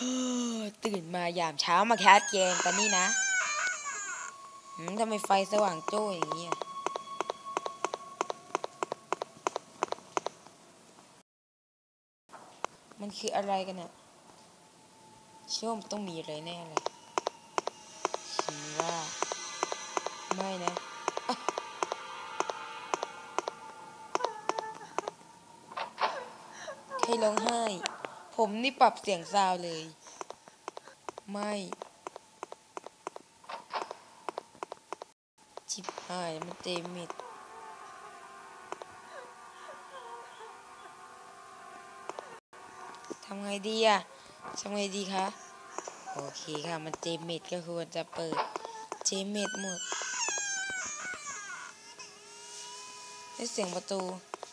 ตื่นมายามเช้ามาแคสเกมกันนี่นะทำไมไฟสว่างโจ้อย่างนี้มันคืออะไรกันเนี่ยเชื่อมต้องมีอะไรแน่เลยฉันว่าไม่นะใครร้องไห้ผมนี่ปรับเสียงซาวเลยไม่ชิบหายมันเต็มมิดทำไงดีทำไงดีคะโอเคค่ะมันเจมเมดก็ควรจะเปิดเจมเมดหมดได้เสียงประตู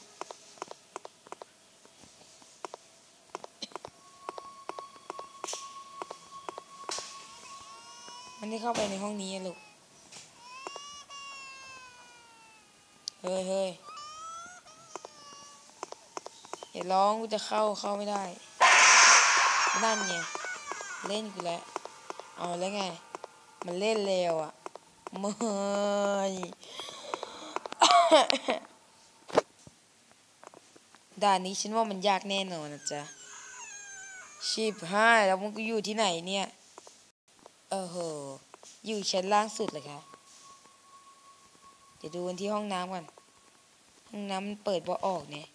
มันได้เข้าไปในห้องนี้ลูกเฮ้ยอย่าร้องกูจะเข้าไม่ได้นั่นไงเล่นกูแล้วเอาแล้วไงมันเล่นเร็วไม่ด่านนี้ฉันว่ามันยากแน่นอนนะจ๊ะชิบห้าแล้วมึงก็อยู่ที่ไหนเนี่ยอยู่ชั้นล่างสุดเลยค่ะเดี๋ยวดูกันที่ห้องน้ำก่อนห้องน้ำมันเปิดบ่ออกเนี่ย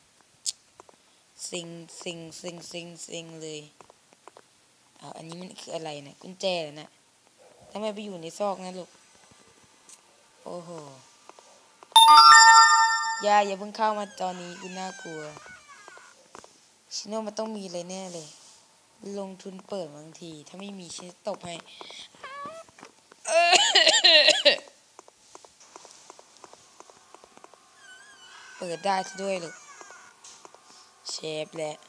สิงเลยอันนี้มันคืออะไรนะกุญแจเหรอนะทำไมไปอยู่ในซอกนะลูกโอ้โหอย่าเพิ่งเข้ามาตอนนี้กูน่ากลัวชิโน่มันต้องมีอะไรแน่เลยลงทุนเปิดบางทีถ้าไม่มีชิตบให้เปิดได้ซะด้วยลูกเชฟแหละ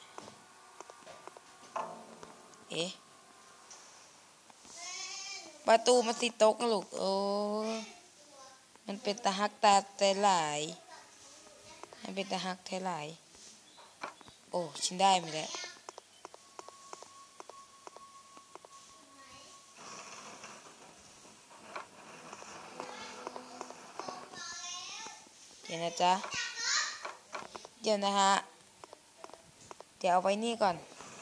ประตูมันติดโต๊ะนะลูกโอ้มันเป็นตาฮักตาแต่หลายมันเป็นตาฮักแท้หลายโอ้ฉันได้มาแล้วเดี๋ยวนะจ๊ะเดี๋ยวนะฮะเดี๋ยวเอาไว้นี่ก่อน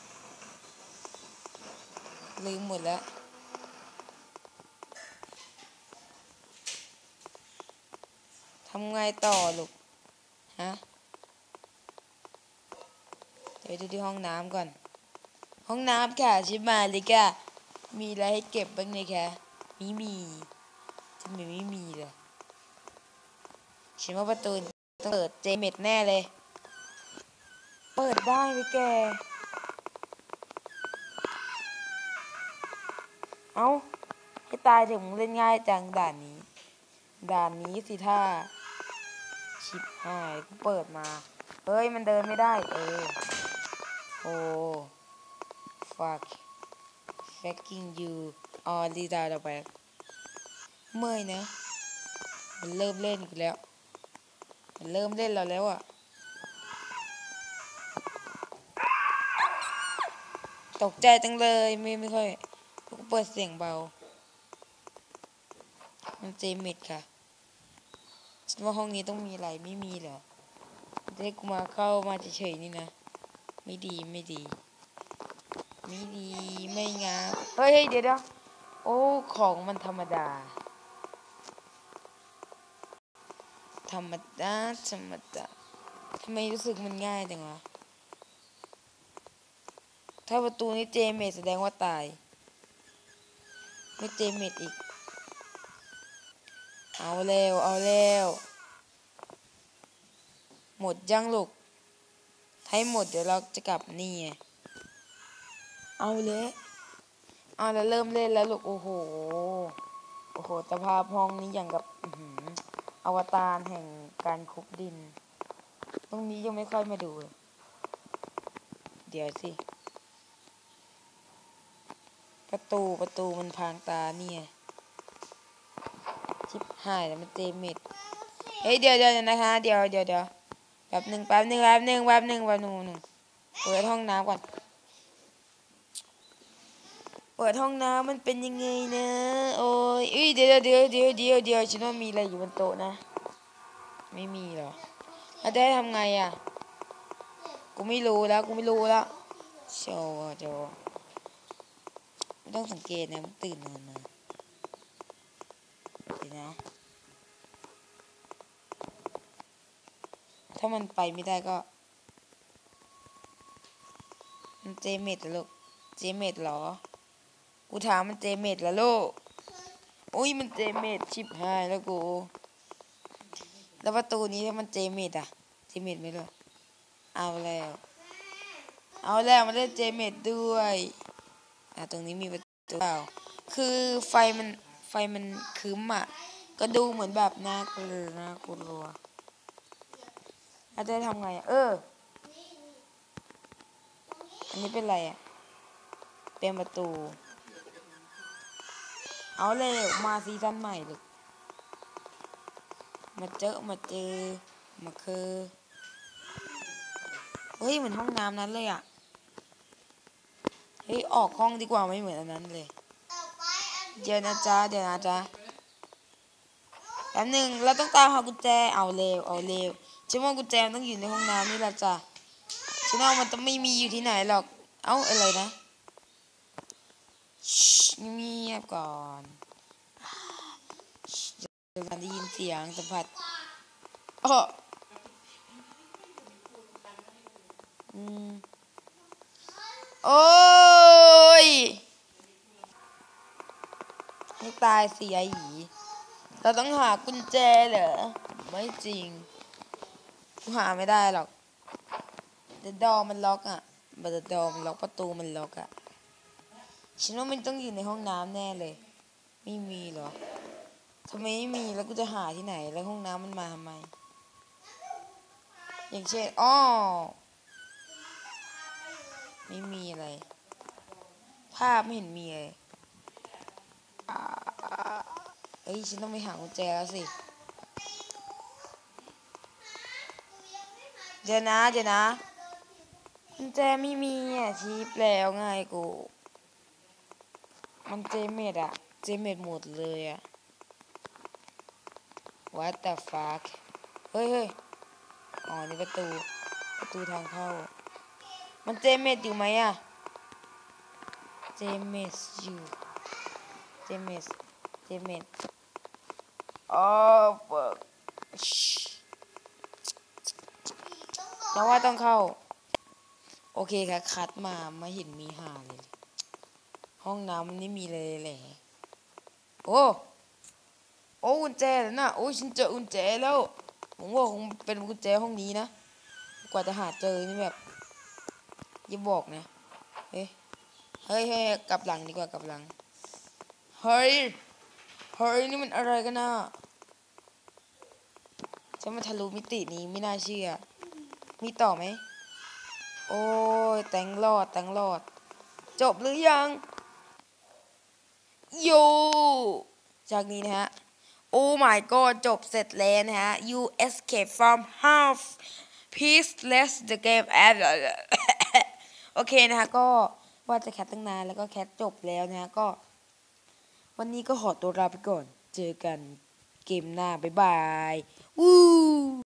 ลืมหมดแล้วทำไงต่อลูกฮะเดี๋ยวดูที่ห้องน้ำก่อนห้องน้ำค่ะชิมาเลยค่ะมีอะไรให้เก็บบ้างไหมคะมีทำไมไม่มีเลยฉันว่าประตูต้องเปิดเจเม็ดแน่เลยเปิดได้ไหมแกเอ้าให้ตายถึงเล่นง่ายจังด่านนี้สิท่าชิบหายกูเปิดมาเฮ้ยมันเดินไม่ได้โอ้ fucking you ลีดาเราไปเมื่อยนะมันเริ่มเล่นกูแล้วมันเริ่มเล่นเราแล้วตกใจจังเลยไม่ค่อยกูเปิดเสียงเบามันเจมิดค่ะฉันว่าห้องนี้ต้องมีอะไรไม่มีเหรอเด็กกูมาเข้ามาเฉยๆนี่นะไม่ดีไม่งามเฮ้ยเดี๋ยวโอ้ของมันธรรมดาทำไมรู้สึกมันง่ายจังวะถ้าประตูนี้เจเมดแสดงว่าตายไม่เจเมดอีกเอาแล้วหมดยังลูกให้หมดเดี๋ยวเราจะกลับนี่ไงเอาแล้วเริ่มเล่นแล้วลูกโอ้โหสภาพห้องนี้อย่างกับอวตารแห่งการคุกดินตรงนี้ยังไม่ค่อยมาดูเดี๋ยวสิประตูมันพางตาเนี่ยชิบหายแล้วมันเจมิดเฮ้ยเดี๋ยวนะคะเดี๋ยวแป๊บหนึ่งเปิดห้องน้ำก่อนเปิดห้องน้ำมันเป็นยังไงนะโอ้ยเดี๋ยวฉันว่ามีอะไรอยู่บนโต๊ะนะไม่มีหรอแล้วได้ทำไงอ่ะกูไม่รู้แล้วโชว์ไม่ต้องสังเกตนะมันตื่นนอนมาเดี๋ยวนะถ้ามันไปไม่ได้ก็มันเจเมดเหรอลูกเจเมดเหรอกูถามมันเจเมดเหรอลูกอุ้ยมันเจเมดชิบหายแล้วกูแล้วประตูนี้ถ้ามันเจเมดอะเจเมดไม่รู้เอาแล้วมันได้เจเมดด้วยตรงนี้มีประตูเปล่าคือไฟมันคืมอ่ะก็ดูเหมือนแบบน่ากลัวอาจจะทำไงอ่ะอันนี้เป็นไรอ่ะเป็นประตูเอาเลยมาซีซั่นใหม่เลยมาเจอมาคือเฮ้ยเหมือนห้องน้ำนั้นเลยอ่ะเฮ้ยออกห้องดีกว่าไม่เหมือนอันนั้นเลยเดี๋ยวนะจ๊ะแป๊บหนึ่งเราต้องตามหากุญแจเอาเร็วฉันว่ากุญแจมันต้องอยู่ในห้องน้ำนี่แหละจ้ะฉันว่ามันต้องไม่มีอยู่ที่ไหนหรอกเอาอะไรนะเงียบก่อนจะได้ยินเสียงสัมผัสโอ้โอ้ยให้ตายสิไอ้หยีเราต้องหากุญแจเหรอไม่จริงกูหาไม่ได้หรอกเดอะดอมันล็อกอ่ะบัตรดอมันล็อกประตูมันล็อกอ่ะฉันว่ามันต้องอยู่ในห้องน้ำแน่เลยไม่มีหรอทำไมไม่มีแล้วกูจะหาที่ไหนแล้วห้องน้ำมันมาทำไมอย่างเช่นไม่มีอะไรภาพไม่เห็นมีเลยเอ้ยฉันต้องไปหากุญแจแล้วสิเดี๋ยวนะกุญแจไม่มีอ่ะชีพแล้วไงกูมันเจเมดหมดเลยอ่ะ What the fuck เฮ้ยอ๋อนี่ประตูทางเข้ามันเจเมดอยู่ไหมอ่ะเจเมดอยู่เจเมดอ๋อ fuck แล้วว่าต้องเข้าโอเคค่ะคัดมาเห็นมีหาเลยห้องน้ำมันไม่มีเลยแหละโอ้กุญแจแล้วนะโอ้ฉันเจอกุญแจแล้วผมว่าคงเป็นกุญแจห้องนี้นะกว่าจะหาเจอนี่แบบอย่าบอกนะเฮ้ยกลับหลังดีกว่ากลับหลังเฮ้ยนี่มันอะไรกันนะฉันมาทะลุมิตินี้ไม่น่าเชื่อมีต่อไหมโอ้ยแต่งรอดจบหรือยังโยจากนี้นะฮะโอ้ my god จบเสร็จแล้วนะฮะ you escape from half please let the game end โอเคนะฮะก็ว่าจะแคทตั้งนานแล้วก็แคทจบแล้วนะฮะก็วันนี้ก็ขอตัวลาไปก่อนเจอกันเกมหน้าบ๊ายบายวู้